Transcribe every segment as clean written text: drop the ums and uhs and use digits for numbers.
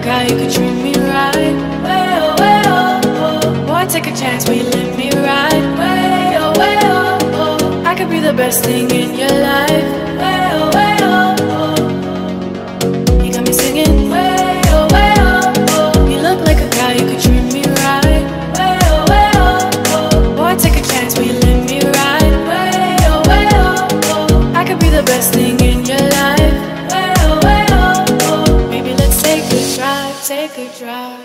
guy who could treat me right. Way oh, way oh, oh. Boy, take a chance, will you let me ride? Way oh, way oh, oh. I could be the best thing in your life. Way oh, way oh, oh. You got me singing. Way oh, way oh, oh. You look like a guy who could treat me right. Way oh, way oh, oh. Boy, take a chance, will you let me ride? Way oh, way oh, oh. I could be the best thing in your life. Way oh, way oh, oh. Maybe let's take a drive, take a drive.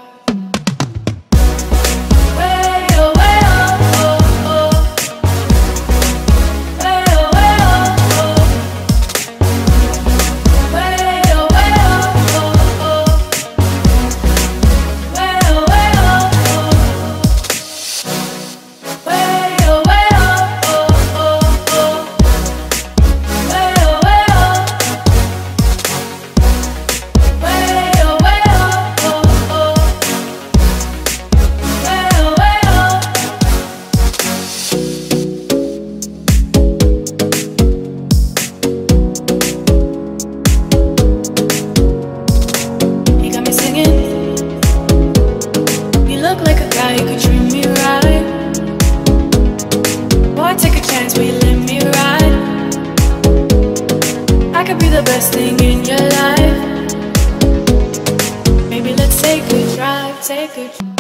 You could treat me right. Boy, take a chance, will you let me ride? I could be the best thing in your life. Maybe let's take a drive, take a drive.